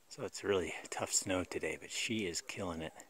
So it's really tough snow today, but she is killing it.